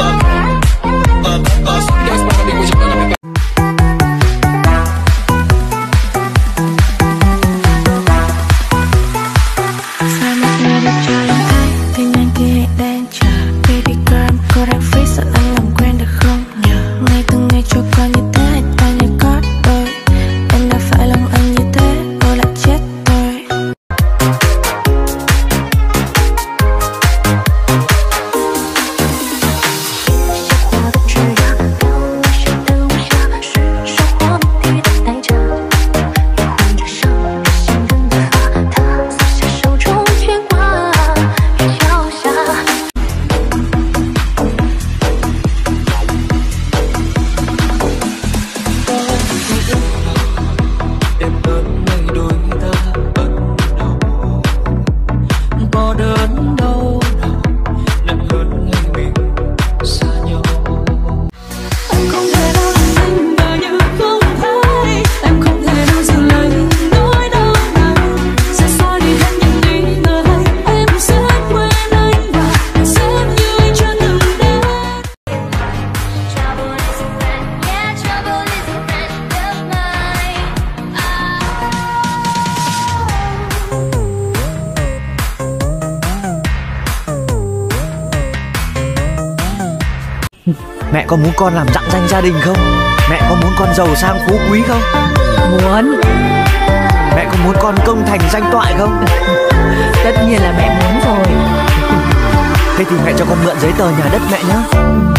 Mẹ có muốn con làm rạng danh gia đình không? Mẹ có muốn con giàu sang phú quý không? Muốn. Mẹ có muốn con công thành danh toại không? Tất nhiên là mẹ muốn rồi. Thế thì mẹ cho con mượn giấy tờ nhà đất mẹ nhé.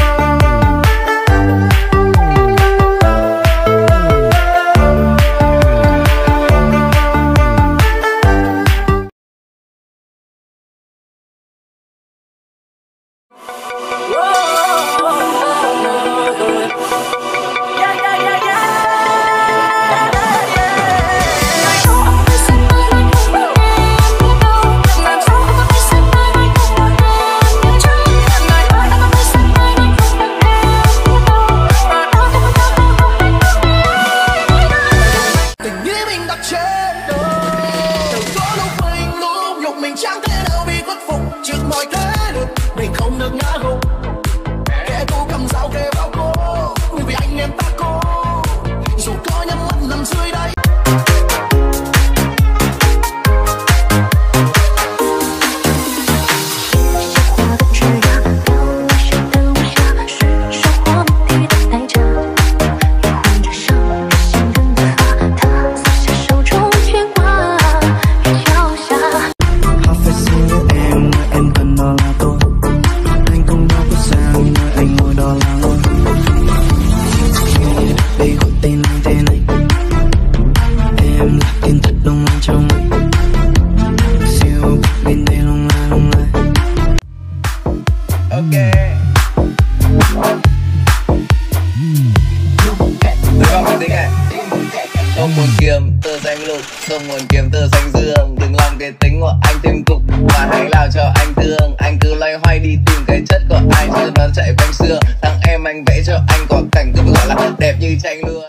Không muốn kiếm tờ danh lục, không muốn kiếm tờ danh dương. Đừng làm cái tính của anh thêm cục, mà hãy làm cho anh thương. Anh cứ loay hoay đi tìm cái chất của anh, chứ nó chạy quanh xưa. Thằng em anh vẽ cho anh có cảnh cứ gọi là đẹp như tranh luôn.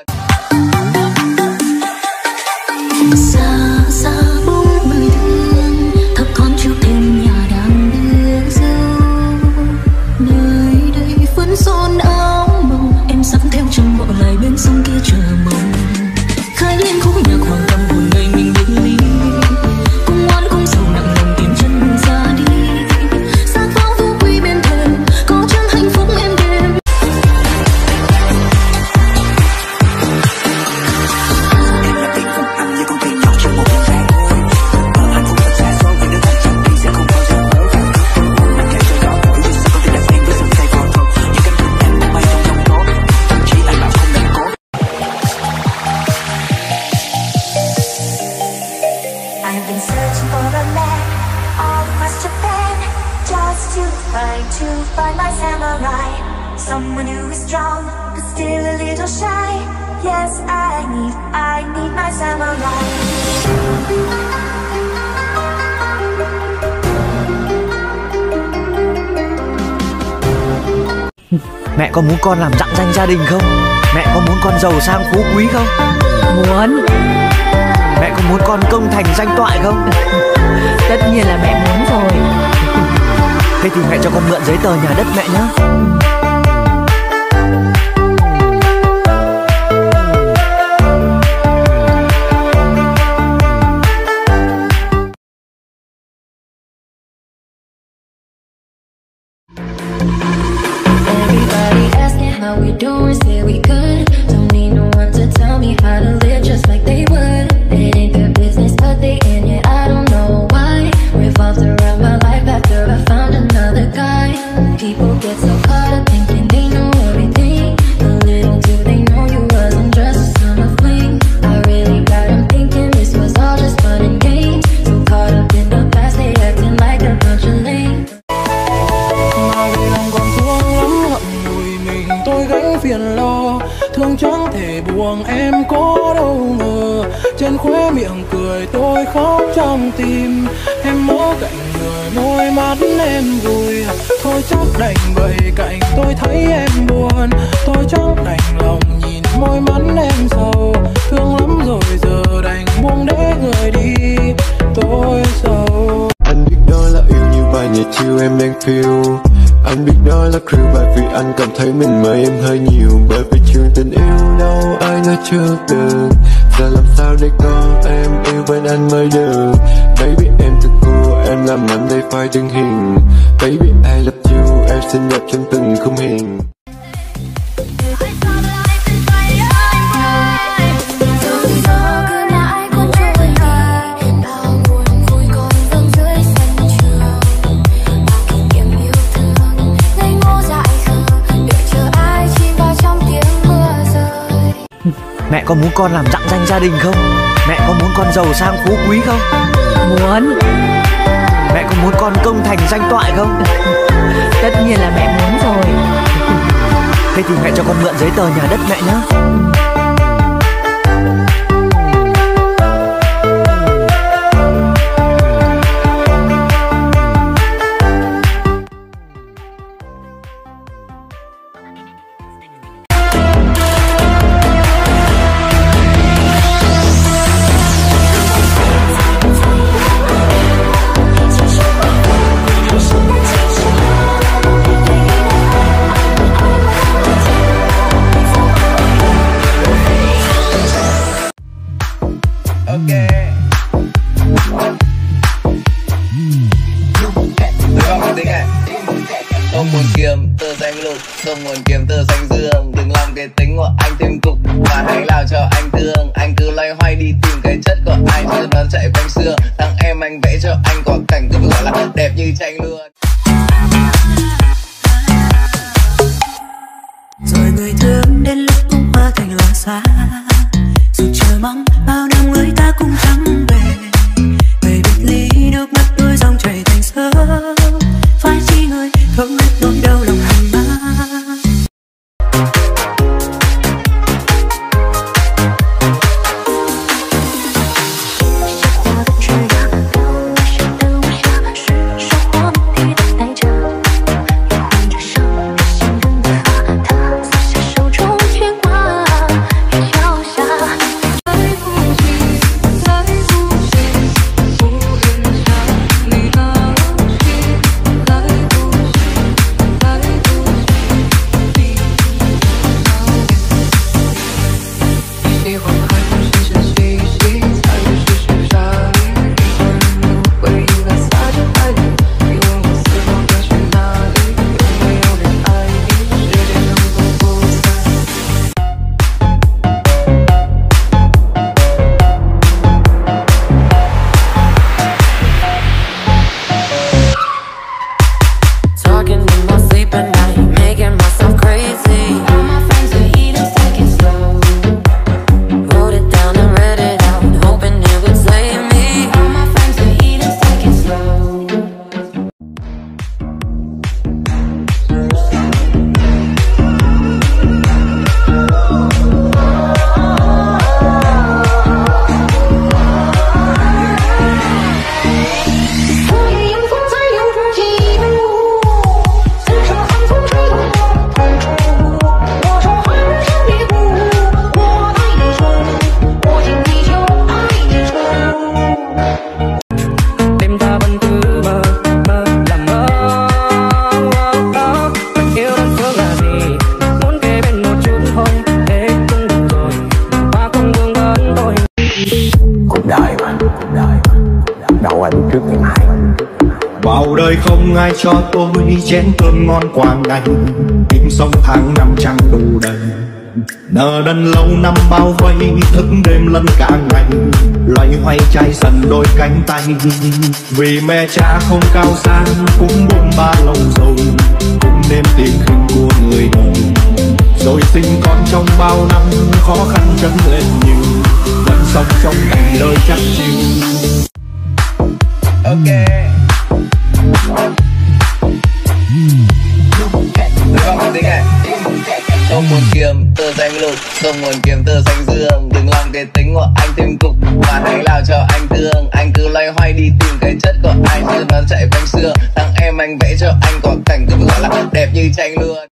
Xa xa bóng người thương, thấp thoáng chiếu thêm nhà đang đưa dâu. Nơi đây vẫn son áo màu, em sắp theo chồng vợ lại bên sông kia chờ mong. Khai lên khúc nhạc hoàng tâm buồn ngày mình biệt ly, cùng oan cùng sầu nặng lòng tìm chân buồn ra đi. Xác pháo vũ quy bên thềm, có chân hạnh phúc em đêm. Em là tình không ăn như con thuyền nhỏ trong một cái trái ngôi. Hạnh phúc thật xa xôi vì nếu anh chẳng đi sẽ không bao giờ vỡ vàng. Nằm kẹp cho gió nổi, sao không thể đặt em với sương say vào thôi. Những cánh rừng em bay trong giông tố, thậm chí anh bảo không nên cố. I've been searching for a man all across Japan, just to find my samurai. Someone who is strong, but still a little shy. Yes, I need my samurai. Mẹ có muốn con làm rạng danh gia đình không? Mẹ có muốn con giàu sang phú quý không? Muốn. Mẹ có muốn con công thành danh toại không? Tất nhiên là mẹ muốn rồi. Thế thì mẹ cho con mượn giấy tờ nhà đất mẹ nhé. how we doing, say we good. Don't need no one to tell me how to live just like they would. It ain't their business, but they in it, I don't know why. Revolved around my life after I found another guy. People get so caught up thinking they know everything, but little do they know you wasn't just a summer fling. I really got them thinking this was all just fun and games. So caught up in the past, they acting like a bunch of lame. Mà vì lòng còn thương lắm, hận mùi mình tôi gánh phiền lo. Thương chẳng thể buồn em có đâu ngờ. Trên khóe miệng cười tôi khóc trong tim. Em ở cạnh người môi mắt em vui. Thôi chắc đành vậy cạnh tôi thấy em buồn. Tôi chắc đành lòng nhìn môi mắt em sầu. Thương lắm rồi giờ đành buông để người đi. Tôi sầu. Anh biết đó là yêu như vài ngày chiều em đang feel. Anh biết đó là crew bởi vì anh cảm thấy mình mời em hơi nhiều. Bởi vì chuyện tình yêu đâu ai nói chưa được. Giờ làm sao để có em yêu bên anh mới được. Baby em thật cool, em làm anh đây phải đứng hình. Baby I love you, em xinh đẹp trong từng khung hình. Mẹ có muốn con làm rạng danh gia đình không? Mẹ có muốn con giàu sang phú quý không? Muốn. Mẹ có muốn con công thành danh toại không? Tất nhiên là mẹ muốn rồi. Thế thì mẹ cho con mượn giấy tờ nhà đất mẹ nhé. Không muốn kiếm tờ danh lục, không muốn kiếm tờ danh dương. Đừng làm cái tính của anh thêm cục, và hãy làm cho anh thương. Anh cứ loay hoay đi tìm cái chất của anh, chứ nó chạy quanh xưa. Thằng em anh vẽ cho anh có cảnh cứ gọi là đẹp như tranh luôn. Rồi người thương đến lúc cũng hóa thành loài xa. Dù chờ mong bao năm người ta cũng chẳng về. Về biệt ly nước mắt đôi dòng chảy thành sớm. Phải chi người không biết nỗi đau lòng mình mang. Hãy subscribe Đầu đời không ai cho tôi chén cơm ngon qua ngày, tim sống tháng năm chẳng đủ đầy. Nợ đần lâu năm bao vây, thức đêm lẫn cả ngày, loay hoay chai dần đôi cánh tay. Vì mẹ cha không cao sang, cũng buông ba lâu rồi, cũng nếm tiếng khinh của người đời. Rồi sinh con trong bao năm, khó khăn dâng lên nhiều, vẫn sống trong ngày đời chắc chiu. Ok. Rồi con tiếng này. Không muốn kiếm tờ danh lục, không muốn kiếm tờ danh dương. Đừng làm cái tính của anh thêm cục, mà hãy làm cho anh thương. Anh cứ loay hoay đi tìm cái chất của anh, chứ nó chạy quanh xưa. Thằng em anh vẽ cho anh có cảnh cứ gọi là đẹp như tranh luôn.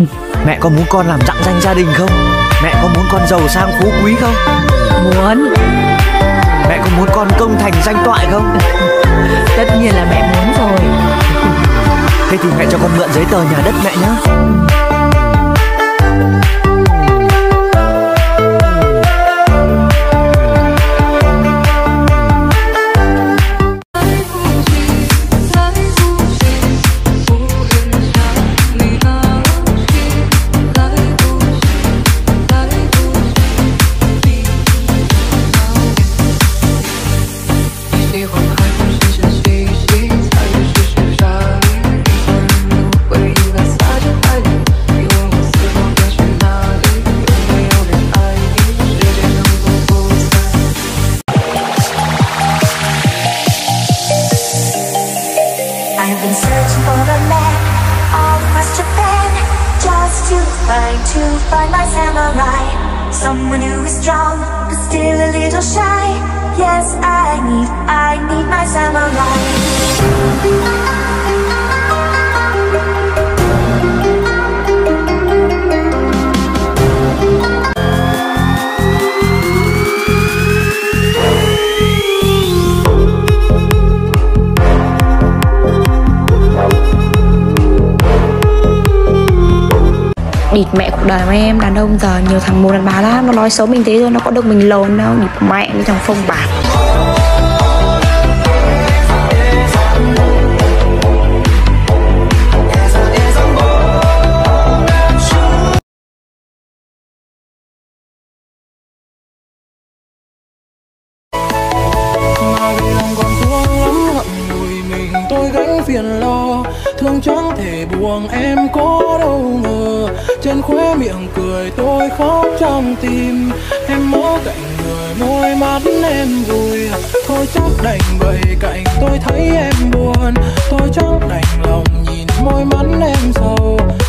Mẹ có muốn con làm rạng danh gia đình không? Mẹ có muốn con giàu sang phú quý không? Muốn. Mẹ có muốn con công thành danh toại không? Tất nhiên là mẹ muốn rồi. Thế thì mẹ cho con mượn giấy tờ nhà đất mẹ nhé. I've been searching for a man all across Japan, just to find my samurai. Someone who is strong but still a little shy. Yes, I need my samurai. địt mẹ cuộc đời mấy em đàn ông giờ nhiều thằng mù đàn bà lắm, nó nói xấu mình thế thôi, nó có được mình lồn đâu, địt mẹ với thằng phông bạc. Tôi gánh phiền lo, thương chẳng thể buông em có đâu ngờ. Trên khóe miệng cười tôi khóc trong tim. Em ở cạnh người môi mắt em vui. Thôi chắc đành vậy cạnh tôi thấy em buồn. Tôi chắc đành lòng nhìn môi mắt em sầu.